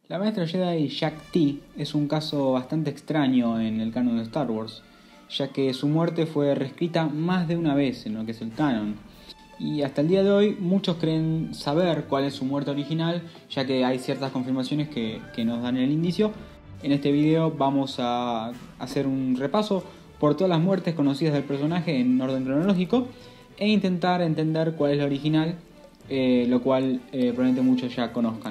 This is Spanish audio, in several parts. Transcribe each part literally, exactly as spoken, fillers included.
La maestra Jedi Shaak Ti es un caso bastante extraño en el canon de Star Wars, ya que su muerte fue reescrita más de una vez en lo que es el canon. Y hasta el día de hoy muchos creen saber cuál es su muerte original, ya que hay ciertas confirmaciones que, que nos dan el indicio. En este video vamos a hacer un repaso por todas las muertes conocidas del personaje en orden cronológico e intentar entender cuál es la original, eh, lo cual eh, probablemente muchos ya conozcan.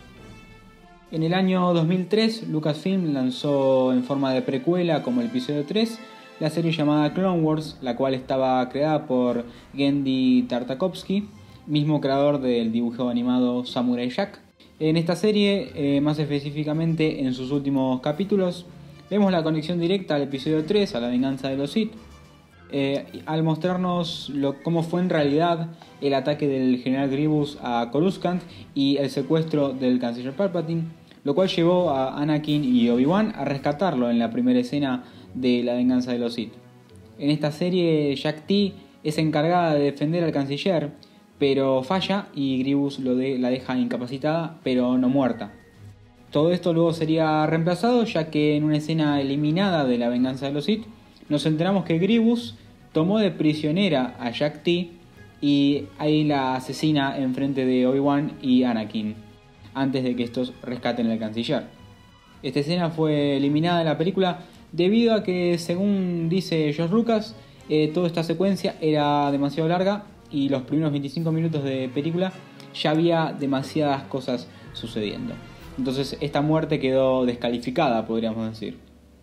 En el año dos mil tres, Lucasfilm lanzó en forma de precuela como el episodio tres la serie llamada Clone Wars, la cual estaba creada por Genndy Tartakovsky, mismo creador del dibujo animado Samurai Jack. En esta serie, eh, más específicamente en sus últimos capítulos, vemos la conexión directa al episodio tres, a la venganza de los Sith, eh, al mostrarnos lo, cómo fue en realidad el ataque del general Grievous a Coruscant y el secuestro del canciller Palpatine, lo cual llevó a Anakin y Obi-Wan a rescatarlo en la primera escena de la venganza de los Sith. En esta serie, Shaak Ti es encargada de defender al canciller, pero falla y Grievous lo de, la deja incapacitada, pero no muerta. Todo esto luego sería reemplazado, ya que en una escena eliminada de la venganza de los Sith, nos enteramos que Grievous tomó de prisionera a Shaak Ti y ahí la asesina en frente de Obi-Wan y Anakin, antes de que estos rescaten al canciller. Esta escena fue eliminada de la película debido a que, según dice George Lucas, eh, toda esta secuencia era demasiado larga y los primeros veinticinco minutos de película ya había demasiadas cosas sucediendo. Entonces esta muerte quedó descalificada, podríamos decir.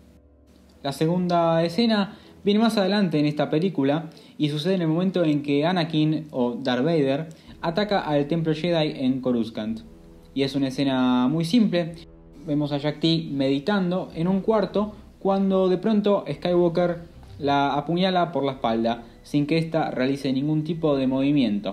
La segunda escena viene más adelante en esta película y sucede en el momento en que Anakin, o Darth Vader, ataca al templo Jedi en Coruscant. Y es una escena muy simple. Vemos a Shaak Ti meditando en un cuarto cuando de pronto Skywalker la apuñala por la espalda sin que ésta realice ningún tipo de movimiento.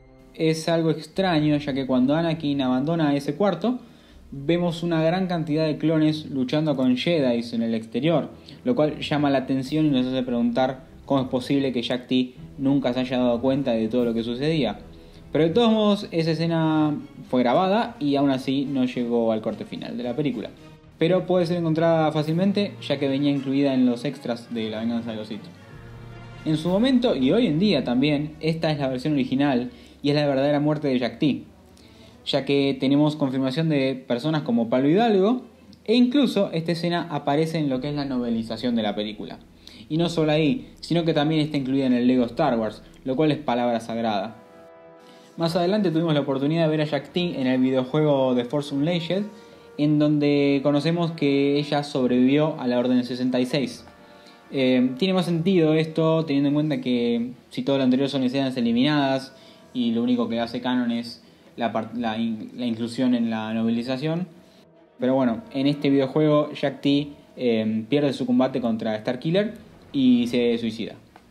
Es algo extraño, ya que cuando Anakin abandona ese cuarto vemos una gran cantidad de clones luchando con Jedi en el exterior, lo cual llama la atención y nos hace preguntar cómo es posible que Shaak Ti nunca se haya dado cuenta de todo lo que sucedía. Pero de todos modos, esa escena fue grabada y aún así no llegó al corte final de la película. Pero puede ser encontrada fácilmente, ya que venía incluida en los extras de La venganza de los Sith. En su momento, y hoy en día también, esta es la versión original y es la verdadera muerte de Shaak Ti, ya que tenemos confirmación de personas como Pablo Hidalgo, e incluso esta escena aparece en lo que es la novelización de la película. Y no solo ahí, sino que también está incluida en el Lego Star Wars, lo cual es palabra sagrada. Más adelante tuvimos la oportunidad de ver a Shaak Ti en el videojuego The Force Unleashed, en donde conocemos que ella sobrevivió a la Orden sesenta y seis. Eh, tiene más sentido esto, teniendo en cuenta que si todo lo anterior son escenas eliminadas y lo único que hace canon es la, la, la inclusión en la novelización. Pero bueno, en este videojuego Shaak Ti eh, pierde su combate contra Starkiller y se suicida.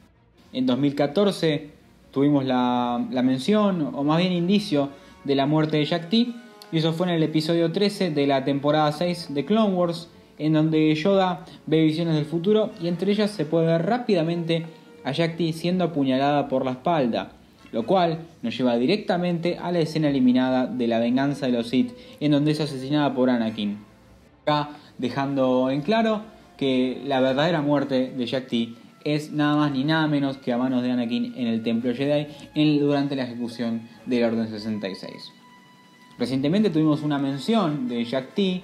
En dos mil catorce tuvimos la, la mención, o más bien indicio, de la muerte de Shaak Ti, y eso fue en el episodio trece de la temporada seis de Clone Wars, en donde Yoda ve visiones del futuro y entre ellas se puede ver rápidamente a Shaak Ti siendo apuñalada por la espalda, lo cual nos lleva directamente a la escena eliminada de La venganza de los Sith, en donde es asesinada por Anakin. Acá dejando en claro que la verdadera muerte de Shaak Ti es nada más ni nada menos que a manos de Anakin en el templo Jedi en, durante la ejecución de la Orden sesenta y seis. Recientemente tuvimos una mención de Shaak Ti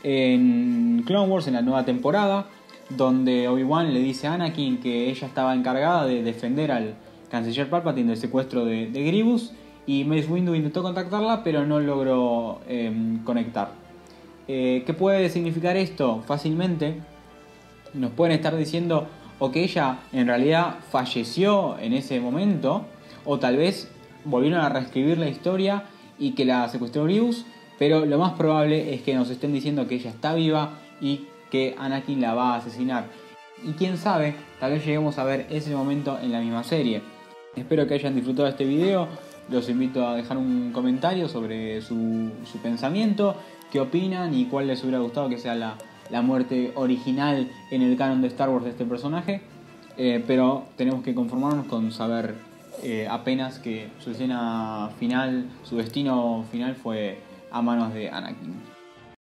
en Clone Wars en la nueva temporada, donde Obi-Wan le dice a Anakin que ella estaba encargada de defender al canciller Palpatine del secuestro de, de Grievous, y Mace Windu intentó contactarla pero no logró eh, conectar. Eh, ¿Qué puede significar esto? Fácilmente nos pueden estar diciendo o que ella en realidad falleció en ese momento, o tal vez volvieron a reescribir la historia y que la secuestró Grievous, pero lo más probable es que nos estén diciendo que ella está viva y que Anakin la va a asesinar. Y quién sabe, tal vez lleguemos a ver ese momento en la misma serie. Espero que hayan disfrutado de este video, los invito a dejar un comentario sobre su, su pensamiento, qué opinan y cuál les hubiera gustado que sea la, la muerte original en el canon de Star Wars de este personaje. Eh, pero tenemos que conformarnos con saber eh, apenas que su escena final, su destino final fue a manos de Anakin.